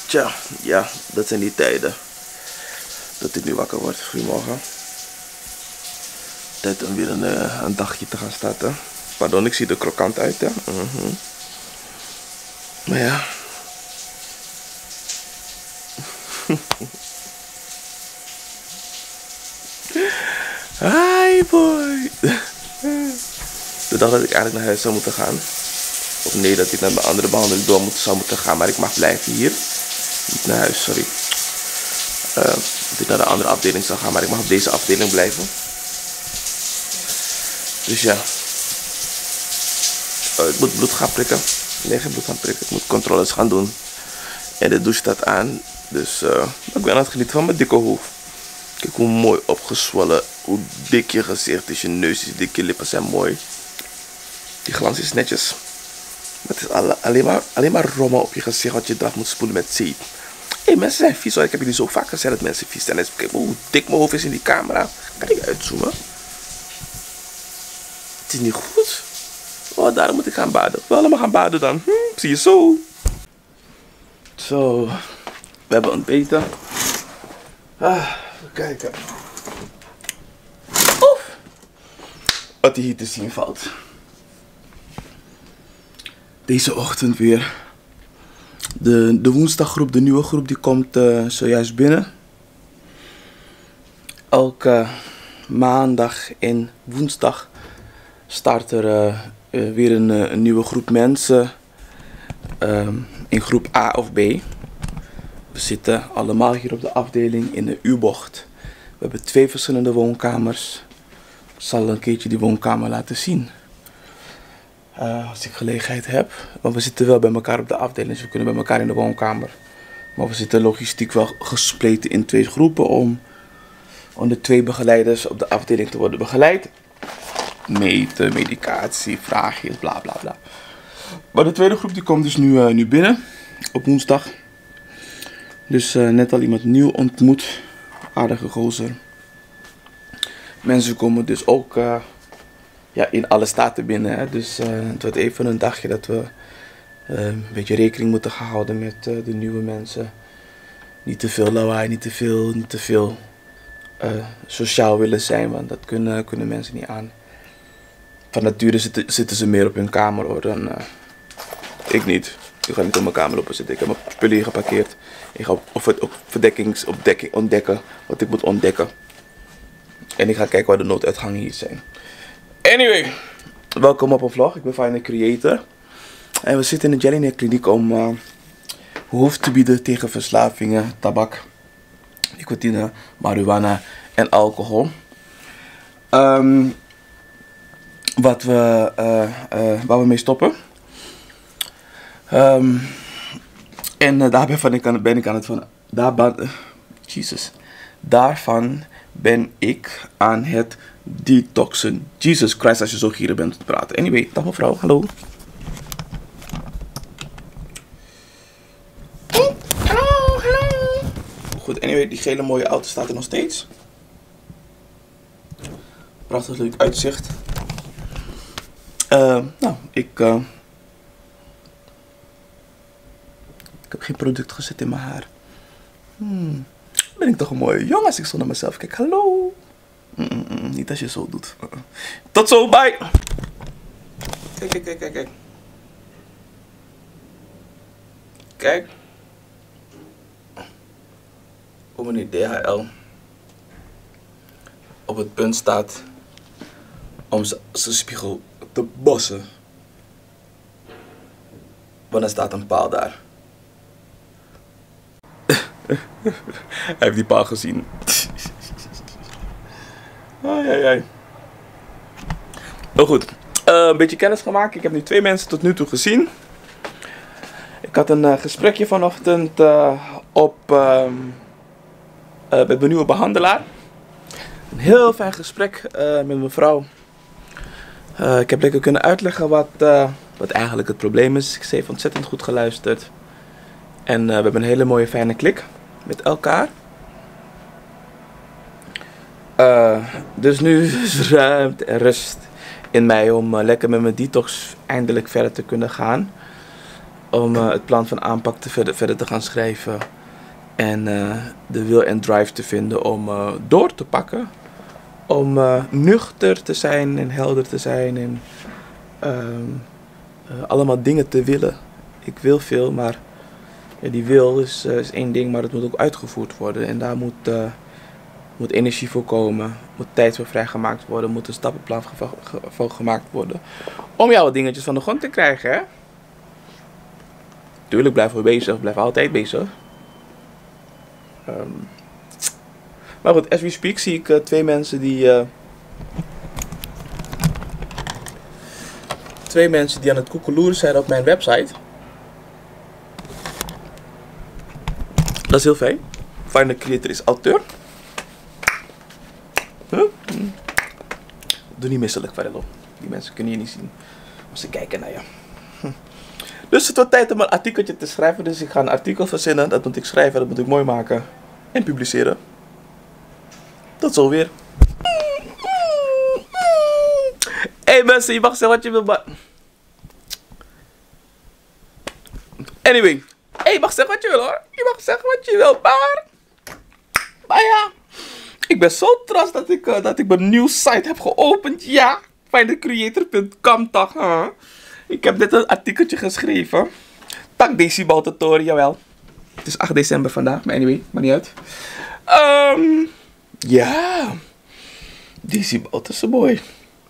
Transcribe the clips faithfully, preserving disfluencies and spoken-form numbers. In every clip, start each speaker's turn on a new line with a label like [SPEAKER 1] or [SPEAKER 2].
[SPEAKER 1] Tja, ja, dat zijn die tijden dat ik nu wakker word. Goedemorgen. Tijd om weer een, uh, een dagje te gaan starten. Pardon, ik zie er krokant uit, hè. Uh-huh. Maar ja. Hi boy. De dag dat ik eigenlijk naar huis zou moeten gaan. Of nee, dat ik naar mijn andere behandeling door moet, zou moeten gaan. Maar ik mag blijven hier. Niet naar huis, sorry. Uh, dat ik naar de andere afdeling zou gaan. Maar ik mag op deze afdeling blijven. Dus ja. Uh, ik moet bloed gaan prikken. Nee, geen bloed gaan prikken. Ik moet controles gaan doen. En de douche staat aan. Dus uh, ik ben aan het genieten van mijn dikke hoofd. Kijk hoe mooi opgezwollen. Hoe dik je gezicht is. Je neus is dik. Je lippen zijn mooi. Die glans is netjes. Maar het is alle, alleen, maar, alleen maar rommel op je gezicht. Wat je eraf moet spoelen met zeep. Hé, hey, mensen zijn vies hoor. Ik heb jullie zo vaak gezegd dat mensen vies zijn. Kijk hoe dik mijn hoofd is in die camera. Kan ik uitzoomen? Het is niet goed. Oh, daarom moet ik gaan baden. We allemaal gaan baden dan. Hm, zie je zo. Zo. We hebben ontbeten. Ah, even kijken. Oef. Wat hier te zien valt. Deze ochtend weer. De, de woensdaggroep, de nieuwe groep, die komt uh, zojuist binnen. Elke maandag en woensdag start er uh, uh, weer een, uh, een nieuwe groep mensen. Uh, in groep A of B. We zitten allemaal hier op de afdeling in de U-bocht. We hebben twee verschillende woonkamers. Ik zal een keertje die woonkamer laten zien. Uh, als ik gelegenheid heb. Want we zitten wel bij elkaar op de afdeling. Dus we kunnen bij elkaar in de woonkamer. Maar we zitten logistiek wel gespleten in twee groepen. Om, om de twee begeleiders op de afdeling te worden begeleid. Meten, medicatie, vraagjes, bla bla bla. Maar de tweede groep die komt dus nu, uh, nu binnen. Op woensdag. Dus uh, net al iemand nieuw ontmoet. Aardige gozer. Mensen komen dus ook uh, ja, in alle staten binnen. Hè. Dus uh, het wordt even een dagje dat we uh, een beetje rekening moeten gaan houden met uh, de nieuwe mensen. Niet te veel lawaai, niet te veel, niet te veel uh, sociaal willen zijn. Want dat kunnen, kunnen mensen niet aan. Van nature zitten, zitten ze meer op hun kamer hoor, dan uh, ik niet. Ik ga niet op mijn kamer lopen zitten. Ik heb mijn spullen hier geparkeerd. Ik ga op, op, op verdekkings op ontdekken wat ik moet ontdekken. En ik ga kijken waar de nooduitgangen hier zijn. Anyway, welkom op een vlog. Ik ben Fine Creator. En we zitten in de Jelinek kliniek om uh, hulp te bieden tegen verslavingen, tabak, nicotine, marihuana en alcohol. Um, wat we, uh, uh, waar we mee stoppen. Um, en uh, daarbij van ik aan, ben ik aan het van. Daar ben, uh, Jesus. Daarvan ben ik aan het detoxen. Jesus Christ, als je zo hier bent te praten. Anyway, dag mevrouw, hallo. Hey, hallo, hallo. Goed, anyway, die gele mooie auto staat er nog steeds. Prachtig leuk uitzicht. Uh, nou, ik. Uh, ik heb geen product gezet in mijn haar. Hmm. Ben ik toch een mooie jongen als ik zo naar mezelf kijk. Hallo. Mm -mm -mm, niet als je zo doet. Uh -uh. Tot zo, bye. Kijk, kijk, kijk, kijk, kijk. Kijk. Hoe meneer D H L op het punt staat om zijn spiegel te bossen. Want er staat een paal daar. Hij heeft die paal gezien. Ai, ai, ai. Oh goed, uh, een beetje kennis gemaakt. Ik heb nu twee mensen tot nu toe gezien. Ik had een uh, gesprekje vanochtend uh, op uh, uh, met mijn nieuwe behandelaar. Een heel fijn gesprek uh, met mevrouw. Uh, ik heb lekker kunnen uitleggen wat, uh, wat eigenlijk het probleem is. Ze heeft ontzettend goed geluisterd. En uh, we hebben een hele mooie fijne klik met elkaar. Uh, dus nu is ruimte en rust in mij om uh, lekker met mijn detox eindelijk verder te kunnen gaan. om uh, het plan van aanpak te verder, verder te gaan schrijven. En uh, de wil en drive te vinden om uh, door te pakken. Om uh, nuchter te zijn en helder te zijn. En uh, uh, allemaal dingen te willen. Ik wil veel, maar ja, die wil is, uh, is één ding, maar het moet ook uitgevoerd worden. En daar moet, uh, moet energie voor komen. Moet tijd voor vrijgemaakt worden. Moet een stappenplan voor gemaakt worden. Om jouw dingetjes van de grond te krijgen, hè. Tuurlijk blijven we bezig. Blijven altijd bezig. Um, maar goed, as we speak zie ik uh, twee mensen die... Uh, twee mensen die aan het koekeloeren zijn op mijn website. Dat is heel fijn. Final Creator is auteur. Huh? Hmm. Doe niet misselijk, Varello. Die mensen kunnen je niet zien. Maar ze kijken naar je. Hm. Dus het wordt tijd om een artikeltje te schrijven. Dus ik ga een artikel verzinnen. Dat moet ik schrijven, dat moet ik mooi maken. En publiceren. Tot zo weer. Hé hey mensen, je mag zeggen wat je wil, maar... Anyway. Hé, hey, je mag zeggen wat je wil hoor. Je mag zeggen wat je wil, maar... Maar ja. Ik ben zo trots dat ik, uh, dat ik mijn nieuwe site heb geopend. Ja. final creator punt com toch. Huh? Ik heb net een artikeltje geschreven. Tak Decibel tutorial, jawel. Het is acht december vandaag, maar anyway, maakt niet uit. Um, ja. Decibel is een boy.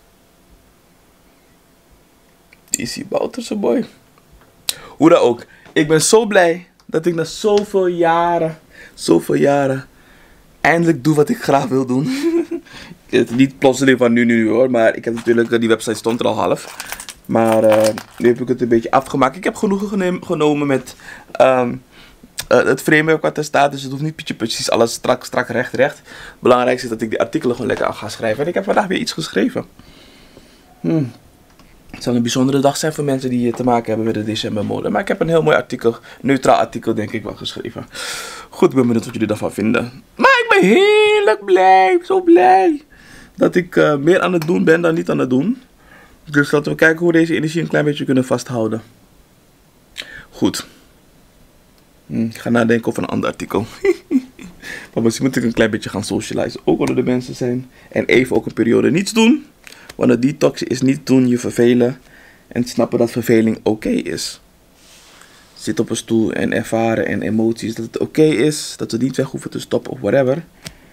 [SPEAKER 1] Decibel is een boy. Hoe dan ook. Ik ben zo blij dat ik na zoveel jaren, zoveel jaren, eindelijk doe wat ik graag wil doen. Niet plotseling van nu, nu, nu hoor. Maar ik heb natuurlijk, die website stond er al half. Maar uh, nu heb ik het een beetje afgemaakt. Ik heb genoegen genomen met um, uh, het framework wat er staat. Dus het hoeft niet precies alles strak, strak, recht, recht. Het belangrijkste is dat ik die artikelen gewoon lekker ga schrijven. En ik heb vandaag weer iets geschreven. Hmm. Het zal een bijzondere dag zijn voor mensen die te maken hebben met de decembermode. Maar ik heb een heel mooi artikel, neutraal artikel denk ik wel geschreven. Goed, ik ben benieuwd wat jullie daarvan vinden. Maar ik ben heerlijk blij, zo blij. Dat ik uh, meer aan het doen ben dan niet aan het doen. Dus laten we kijken hoe we deze energie een klein beetje kunnen vasthouden. Goed. Hm, ik ga nadenken over een ander artikel. Maar misschien moet ik een klein beetje gaan socializen. Ook onder de mensen zijn. En even ook een periode niets doen. Want het detoxen is niet doen, je vervelen. En snappen dat verveling oké okay is. Zit op een stoel en ervaren en emoties dat het oké okay is. Dat we niet weg hoeven te stoppen of whatever.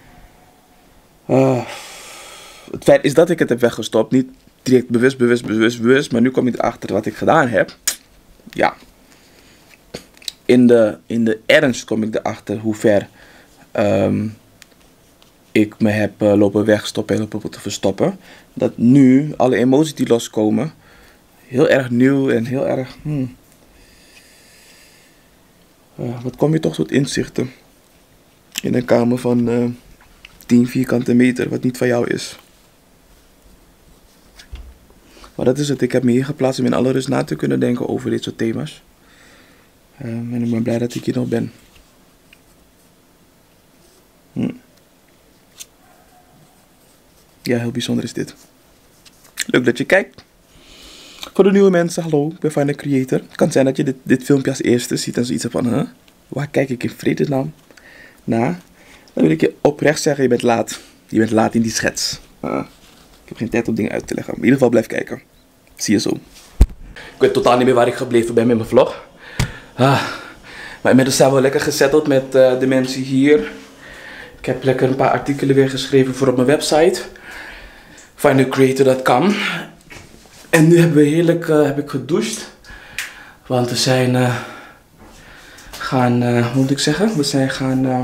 [SPEAKER 1] Uh, het feit is dat ik het heb weggestopt. Niet direct bewust, bewust, bewust, bewust. Maar nu kom ik erachter wat ik gedaan heb. Ja. In de, in de ernst kom ik erachter hoe ver um, ik me heb uh, lopen wegstoppen en lopen te verstoppen. Dat nu alle emoties die loskomen heel erg nieuw en heel erg... Hmm, uh, wat kom je toch tot inzichten in een kamer van uh, tien vierkante meter wat niet van jou is. Maar dat is het. Ik heb me hier geplaatst om in alle rust na te kunnen denken over dit soort thema's. Uh, en ik ben blij dat ik hier nog ben. Hm. Ja, heel bijzonder is dit. Leuk dat je kijkt. Voor de nieuwe mensen, hallo, ik ben Final Creator. Het kan zijn dat je dit, dit filmpje als eerste ziet en zoiets van, huh? Waar kijk ik in vredesnaam naar? Dan wil ik je oprecht zeggen, je bent laat. Je bent laat in die schets. Uh, ik heb geen tijd om dingen uit te leggen. Maar in ieder geval blijf kijken. Zie je zo. Ik weet totaal niet meer waar ik gebleven ben met mijn vlog. Ah, maar inmiddels zijn we lekker gezetteld met uh, de mensen hier. Ik heb lekker een paar artikelen weer geschreven voor op mijn website. final creator punt com. En nu hebben we heerlijk uh, heb ik gedoucht. Want we zijn uh, gaan, uh, hoe moet ik zeggen? We zijn gaan, uh,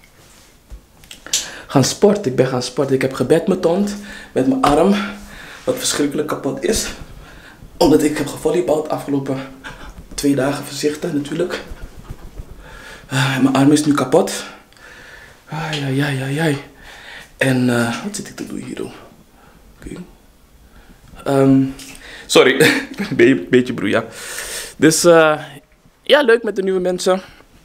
[SPEAKER 1] gaan sporten. Ik ben gaan sporten. Ik heb gebadmintond met mijn arm. Wat verschrikkelijk kapot is. Omdat ik heb gevolleybald afgelopen twee dagen voorzichtig natuurlijk. Uh, mijn arm is nu kapot. Ai, ai, ai, ai, ai. En uh, wat zit ik te doen hier? Oké. Okay. Um, sorry, ik ben een be beetje broeia. Dus uh, ja, leuk met de nieuwe mensen.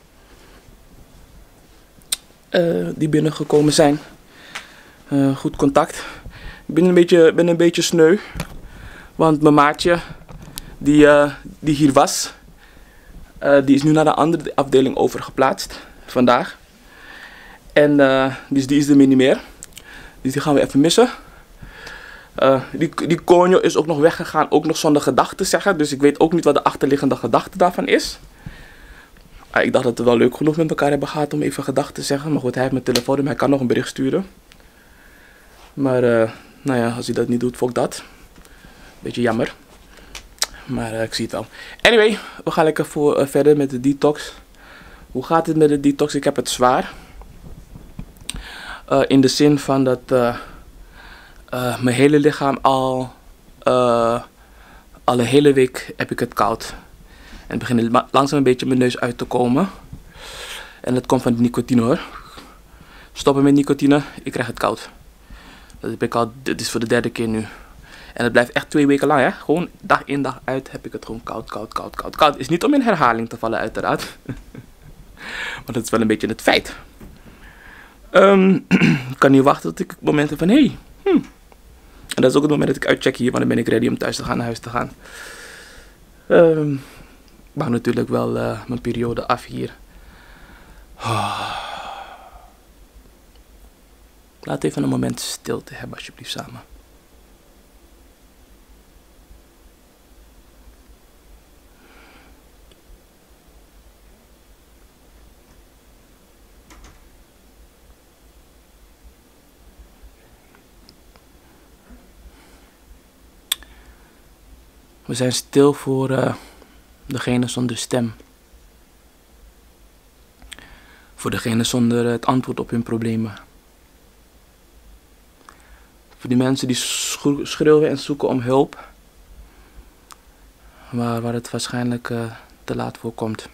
[SPEAKER 1] Uh, die binnengekomen zijn. Uh, goed contact. Ik ben een beetje, ben een beetje sneu. Want mijn maatje, die, uh, die hier was, Uh, die is nu naar de andere afdeling overgeplaatst. Vandaag. En uh, dus die is er niet meer. Dus die gaan we even missen. Uh, die, die konjo is ook nog weggegaan. Ook nog zonder gedachten zeggen. Dus ik weet ook niet wat de achterliggende gedachte daarvan is. Uh, ik dacht dat we wel leuk genoeg met elkaar hebben gehad om even gedachten te zeggen. Maar goed, hij heeft mijn telefoon. Maar hij kan nog een bericht sturen. Maar uh, nou ja, als hij dat niet doet, fuck dat. Beetje jammer. Maar uh, ik zie het wel. Anyway, we gaan lekker voor, uh, verder met de detox. Hoe gaat het met de detox? Ik heb het zwaar. Uh, in de zin van dat uh, uh, mijn hele lichaam al, uh, al een hele week heb ik het koud. En het begint langzaam een beetje mijn neus uit te komen. En dat komt van de nicotine hoor. Stoppen met nicotine, ik krijg het koud. Dat heb ik al, dit is voor de derde keer nu. En het blijft echt twee weken lang, hè. Gewoon dag in dag uit heb ik het gewoon koud, koud, koud, koud, koud. Is niet om in herhaling te vallen uiteraard. Maar dat is wel een beetje het feit. Um, ik kan niet wachten tot ik het moment heb van, hé. Hey, hmm. En dat is ook het moment dat ik uitcheck hier, want dan ben ik ready om thuis te gaan, naar huis te gaan. Um, ik maak natuurlijk wel uh, mijn periode af hier. Oh. Laat even een moment stilte hebben alsjeblieft samen. We zijn stil voor uh, degene zonder stem. Voor degene zonder het antwoord op hun problemen. Voor die mensen die schreeuwen en zoeken om hulp. Maar waar het waarschijnlijk uh, te laat voor komt.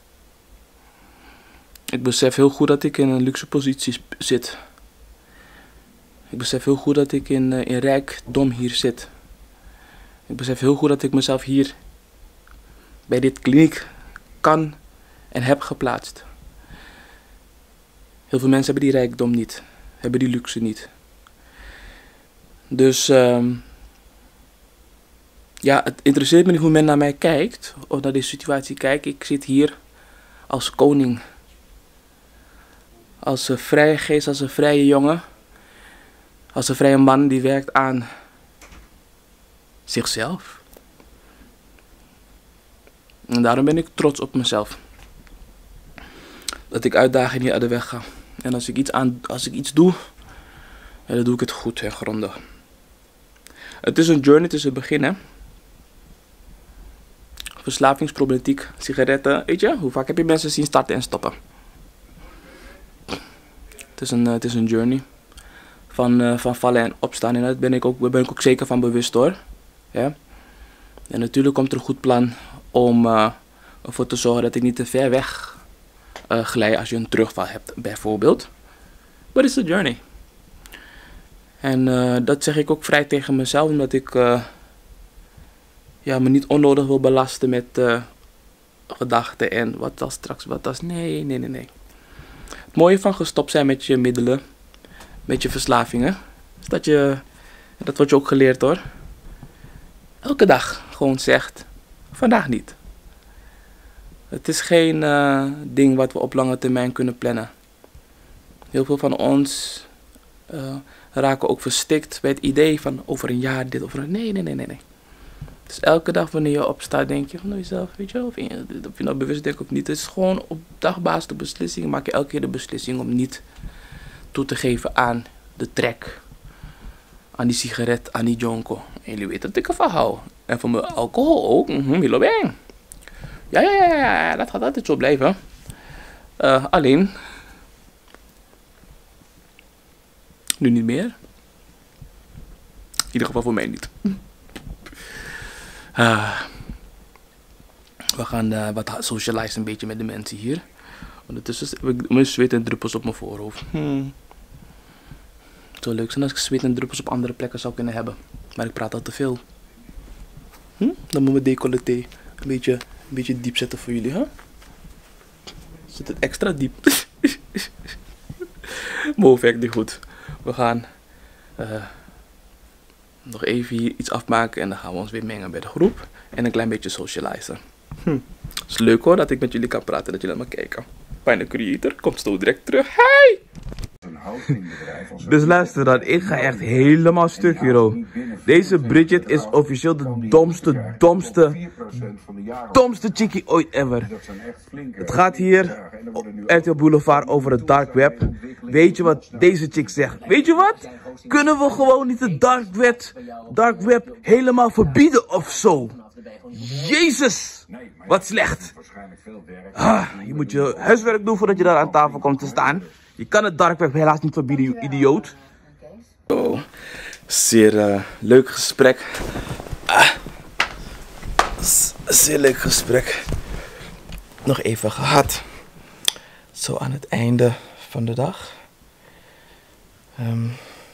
[SPEAKER 1] Ik besef heel goed dat ik in een luxe positie zit. Ik besef heel goed dat ik in, uh, in rijkdom hier zit. Ik besef heel goed dat ik mezelf hier bij dit kliniek kan en heb geplaatst. Heel veel mensen hebben die rijkdom niet. Hebben die luxe niet. Dus um, ja, het interesseert me niet hoe men naar mij kijkt. Of naar deze situatie kijkt. Ik zit hier als koning. Als een vrije geest, als een vrije jongen. Als een vrije man die werkt aan zichzelf. En daarom ben ik trots op mezelf. Dat ik uitdagingen niet uit de weg ga. En als ik iets, aan, als ik iets doe, ja, dan doe ik het goed en grondig. Het is een journey, het is een begin, hè. Verslavingsproblematiek, sigaretten, weet je, hoe vaak heb je mensen zien starten en stoppen? Het is een, het is een journey. Van, uh, van vallen en opstaan. En daar ben ik ook, daar ben ik ook zeker van bewust hoor. Ja. En natuurlijk komt er een goed plan om uh, ervoor te zorgen dat ik niet te ver weg uh, glij als je een terugval hebt, bijvoorbeeld. But it's a journey. En uh, dat zeg ik ook vrij tegen mezelf, omdat ik uh, ja, me niet onnodig wil belasten met uh, gedachten en wat als straks, wat als. Nee, nee, nee, nee. Het mooie van gestopt zijn met je middelen, met je verslavingen, is dat je, dat wordt je ook geleerd hoor. Elke dag gewoon zegt, vandaag niet. Het is geen uh, ding wat we op lange termijn kunnen plannen. Heel veel van ons uh, raken ook verstikt bij het idee van over een jaar dit, over een... Nee, nee, nee, nee, nee. Dus elke dag wanneer je opstaat denk je van jezelf, weet je wel, of je, of je nou bewust denkt of niet. Het is gewoon op dagbasis de beslissing, maak je elke keer de beslissing om niet toe te geven aan de trek. Aan die sigaret, aan die jonko. En jullie weten dat ik ervan hou. En van mijn alcohol ook. Mm-hmm, Willow Bang. Ja, ja, ja, ja, dat gaat altijd zo blijven. Uh, alleen. Nu niet meer. In ieder geval voor mij niet. Uh, we gaan uh, wat socializen een beetje met de mensen hier. Ondertussen heb ik mijn zweet en druppels op mijn voorhoofd. Hmm. Het zou leuk zijn als ik zweet en druppels op andere plekken zou kunnen hebben. Maar ik praat al te veel. Hm? Dan moet mijn decolleté een beetje, een beetje diep zetten voor jullie, hè? Huh? Zit het extra diep? Mijn werkt niet goed. We gaan uh, nog even hier iets afmaken en dan gaan we ons weer mengen bij de groep. En een klein beetje socializen. Hm. Het is leuk hoor dat ik met jullie kan praten en dat jullie naar me kijken. Fijne creator, komt zo direct terug. Hey! Dus luister dan, ik ga echt helemaal stuk hier. Deze Bridget is officieel de domste, domste, domste chickie ooit ever. Het gaat hier op R T L Boulevard over het dark web. Weet je wat deze chick zegt? Weet je wat? Kunnen we gewoon niet het dark web, dark web helemaal verbieden of zo? Jezus, wat slecht. Ah, je moet je huiswerk doen voordat je daar aan tafel komt te staan. Je kan het dark web helaas niet verbieden, je idioot. Oh, zeer uh, leuk gesprek. Ah, zeer leuk gesprek. Nog even gehad. Zo aan het einde van de dag. Um,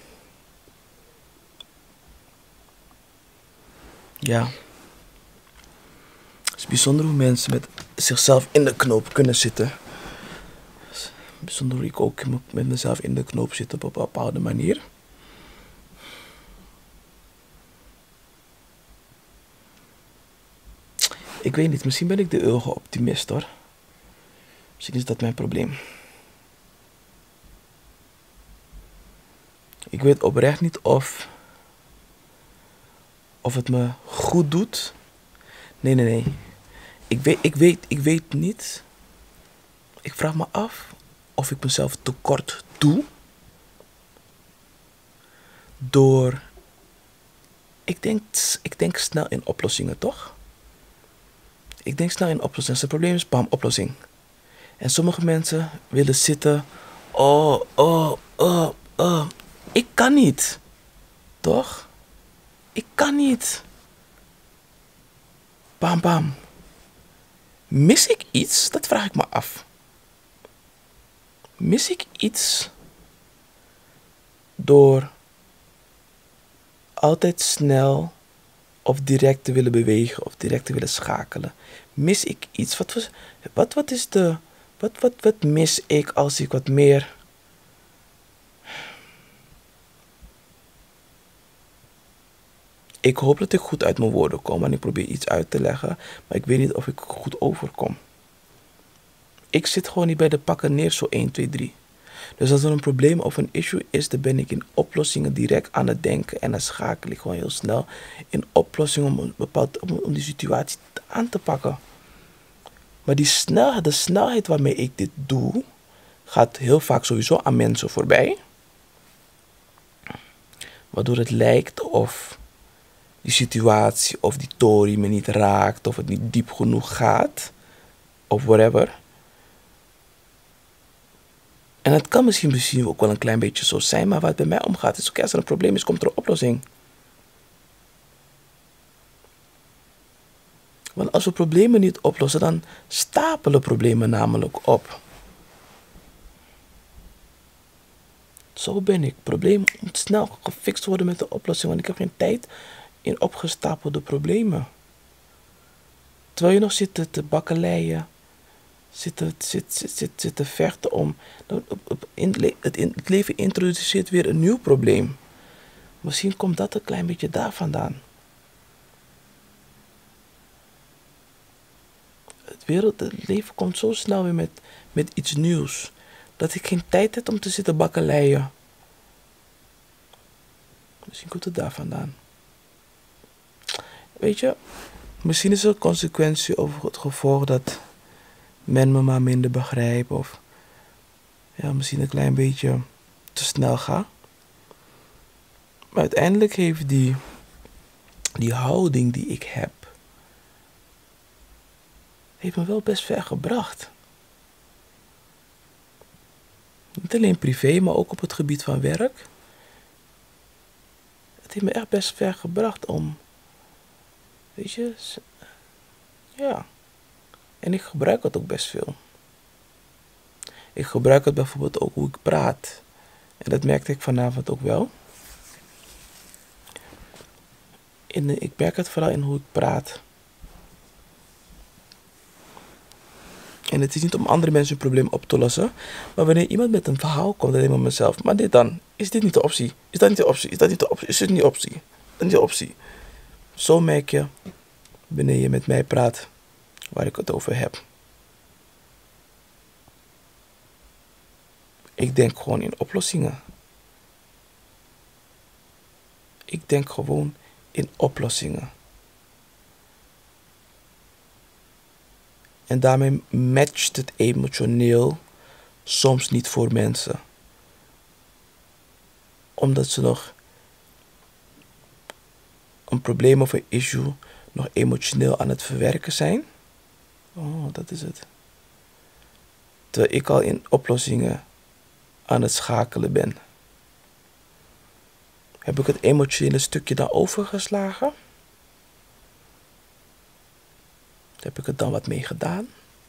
[SPEAKER 1] ja. Het is bijzonder hoe mensen met zichzelf in de knoop kunnen zitten. Bijzonder hoe ik ook met mezelf in de knoop zit op een bepaalde manier. Ik weet niet, misschien ben ik de eeuwige optimist hoor. Misschien is dat mijn probleem. Ik weet oprecht niet of, of het me goed doet. Nee, nee, nee. Ik weet, ik weet, ik weet niet. Ik vraag me af of ik mezelf tekort doe. Door... Ik denk, ik denk snel in oplossingen, toch? Ik denk snel in oplossingen. Als het probleem is, bam, oplossing. En sommige mensen willen zitten. Oh, oh, oh, oh. Ik kan niet. Toch? Ik kan niet. Bam, bam. Mis ik iets? Dat vraag ik me af. Mis ik iets door altijd snel of direct te willen bewegen of direct te willen schakelen? Mis ik iets? Wat, was, wat, wat is de... Wat, wat, wat mis ik als ik wat meer... Ik hoop dat ik goed uit mijn woorden kom en ik probeer iets uit te leggen, maar ik weet niet of ik goed overkom. Ik zit gewoon niet bij de pakken neer zo één, twee, drie. Dus als er een probleem of een issue is, dan ben ik in oplossingen direct aan het denken. En dan schakel ik gewoon heel snel in oplossingen om, een bepaald, om, om die situatie aan te pakken. Maar die snelheid, de snelheid waarmee ik dit doe, gaat heel vaak sowieso aan mensen voorbij. Waardoor het lijkt of die situatie of die tory me niet raakt, of het niet diep genoeg gaat, of whatever. En het kan misschien, misschien ook wel een klein beetje zo zijn, maar waar het bij mij om gaat is, oké, okay, als er een probleem is, komt er een oplossing. Want als we problemen niet oplossen, dan stapelen problemen namelijk op. Zo ben ik. Probleem moet snel gefixt worden met de oplossing, want ik heb geen tijd in opgestapelde problemen. Terwijl je nog zit te bakkeleien, zit te, zit, zit, zit, zit te vechten om... In, het, in, het leven introduceert weer een nieuw probleem. Misschien komt dat een klein beetje daar vandaan. Het, wereld, het leven komt zo snel weer met, met iets nieuws, dat ik geen tijd heb om te zitten bakkeleien. Misschien komt het daar vandaan. Weet je, misschien is er een consequentie over het gevolg dat men me maar minder begrijpt of ja, misschien een klein beetje te snel ga. Maar uiteindelijk heeft die, die houding die ik heb, heeft me wel best ver gebracht. Niet alleen privé, maar ook op het gebied van werk. Het heeft me echt best ver gebracht om, weet je, ja. En ik gebruik het ook best veel. Ik gebruik het bijvoorbeeld ook hoe ik praat. En dat merkte ik vanavond ook wel. In, ik merk het vooral in hoe ik praat. En het is niet om andere mensen hun probleem op te lossen. Maar wanneer iemand met een verhaal komt, dan denk ik met mezelf. Maar dit dan? Is dit niet de optie? Is dat niet de optie? Is dat niet de optie? Is dit niet de optie? Is dat niet de optie? Zo merk je, wanneer je met mij praat, waar ik het over heb. Ik denk gewoon in oplossingen. Ik denk gewoon in oplossingen. En daarmee matcht het emotioneel soms niet voor mensen. Omdat ze nog een probleem of een issue nog emotioneel aan het verwerken zijn. Oh, dat is het. Terwijl ik al in oplossingen aan het schakelen ben. Heb ik het emotionele stukje dan overgeslagen? Heb ik er dan wat mee gedaan?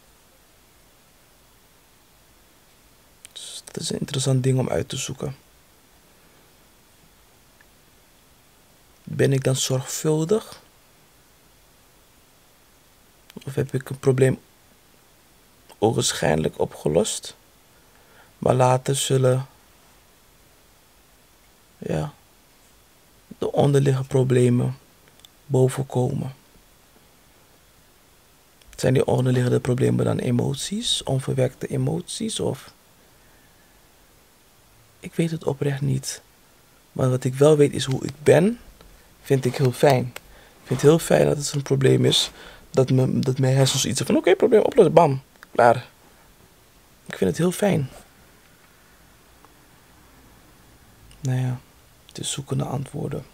[SPEAKER 1] Dus dat is een interessant ding om uit te zoeken. Ben ik dan zorgvuldig? Of heb ik een probleem ogenschijnlijk opgelost? Maar later zullen ja, de onderliggende problemen bovenkomen. Zijn die onderliggende problemen dan emoties, onverwerkte emoties? Of ik weet het oprecht niet. Maar wat ik wel weet is hoe ik ben, vind ik heel fijn. Ik vind het heel fijn dat het een probleem is. Dat, me, dat mijn hersens iets van, oké, okay, probleem oplossen, bam, klaar. Ik vind het heel fijn. Nou ja, het is zoeken naar antwoorden.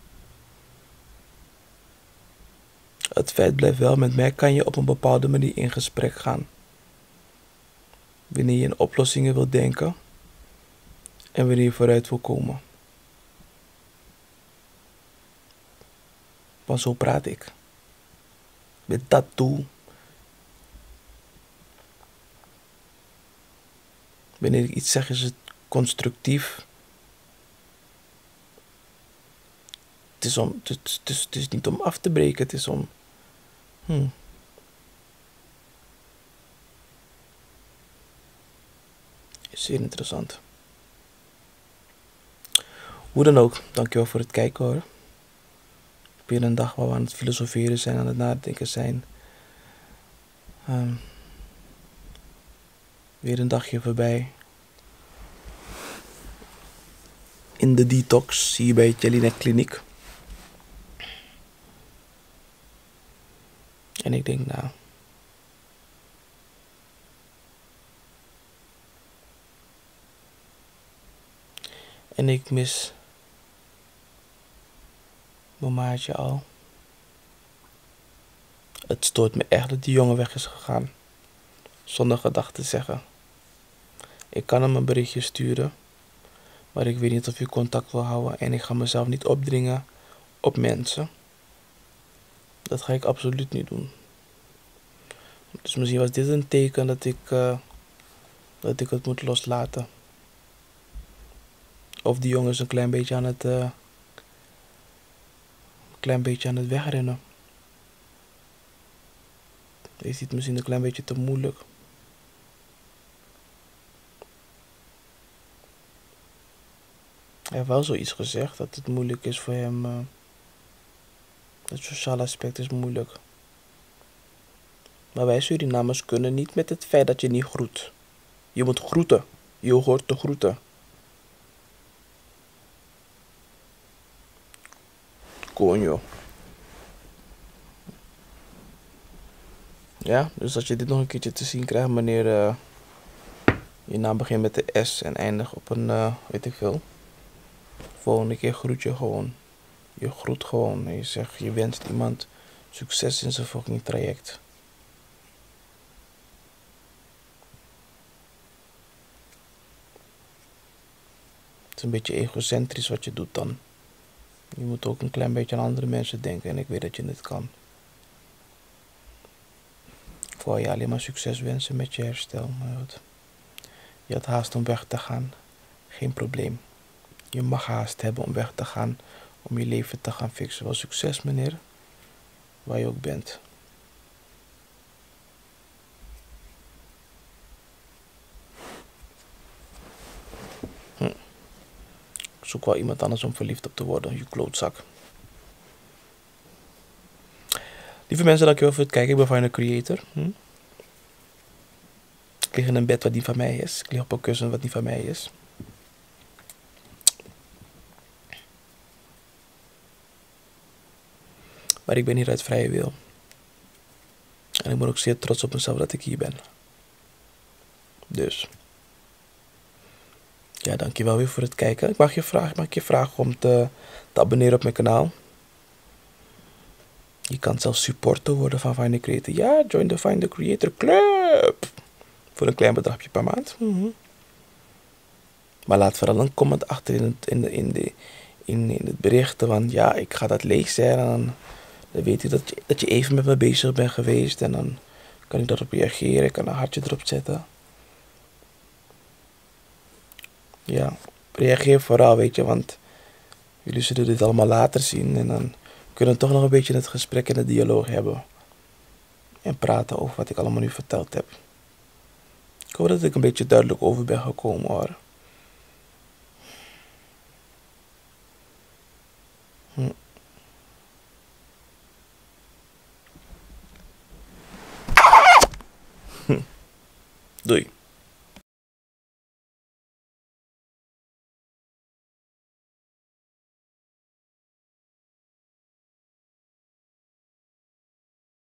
[SPEAKER 1] Het feit blijft wel, met mij kan je op een bepaalde manier in gesprek gaan. Wanneer je in oplossingen wil denken en wanneer je vooruit wil komen. Want zo praat ik. Met dat doel. Wanneer ik iets zeg, is het constructief. Het is, om, het, is, het, is, het is niet om af te breken, het is om... Hmm. Is zeer interessant. Hoe dan ook, dankjewel voor het kijken hoor. Weer een dag waar we aan het filosoferen zijn, aan het nadenken zijn. Um, weer een dagje voorbij. In de detox, hier bij Jelinek Kliniek. En ik denk nou... En ik mis... mijn maatje al. Het stoort me echt dat die jongen weg is gegaan. Zonder gedachten te zeggen. Ik kan hem een berichtje sturen. Maar ik weet niet of hij contact wil houden. En ik ga mezelf niet opdringen op mensen. Dat ga ik absoluut niet doen. Dus misschien was dit een teken dat ik, uh, dat ik het moet loslaten. Of die jongen is een klein beetje aan het... Uh, een klein beetje aan het wegrennen. Hij ziet het misschien een klein beetje te moeilijk. Hij heeft wel zoiets gezegd dat het moeilijk is voor hem. Uh, het sociale aspect is moeilijk. Maar wij Surinamers kunnen niet met het feit dat je niet groet. Je moet groeten. Je hoort te groeten. Konjo. Ja, dus als je dit nog een keertje te zien krijgt, wanneer uh, je naam begint met de S en eindigt op een, uh, weet ik veel. Volgende keer groet je gewoon. Je groet gewoon en je zegt, je wenst iemand succes in zijn fucking traject. Het is een beetje egocentrisch wat je doet dan. Je moet ook een klein beetje aan andere mensen denken en ik weet dat je dit kan. Ik wou je alleen maar succes wensen met je herstel. Maar goed. Je had haast om weg te gaan. Geen probleem. Je mag haast hebben om weg te gaan. Om je leven te gaan fixen. Wel succes meneer. Waar je ook bent. Hm. Ik zoek wel iemand anders om verliefd op te worden. Je klootzak. Lieve mensen, dankjewel voor het kijken. Ik ben Final Creator. Hm? Ik lig in een bed wat niet van mij is. Ik lig op een kussen wat niet van mij is. Maar ik ben hier uit vrije wil. En ik ben ook zeer trots op mezelf dat ik hier ben. Dus. Ja, dankjewel weer voor het kijken. Ik mag je vragen, mag ik je vragen om te, te abonneren op mijn kanaal. Je kan zelfs supporter worden van Find the Creator. Ja, join de Find the Creator Club. Voor een klein bedragje per maand. Mm-hmm. Maar laat vooral een comment achter in het, in de, in de, in, in het bericht. Want ja, ik ga dat lezen. En dan, dan weet ik dat je, dat je even met me bezig bent geweest. En dan kan ik daarop reageren. Ik kan een hartje erop zetten. Ja, reageer vooral, weet je. Want jullie zullen dit allemaal later zien. En dan kunnen we toch nog een beetje het gesprek en de dialoog hebben. En praten over wat ik allemaal nu verteld heb. Ik hoop dat ik een beetje duidelijk over ben gekomen, hoor. Hm. Hm. Doei.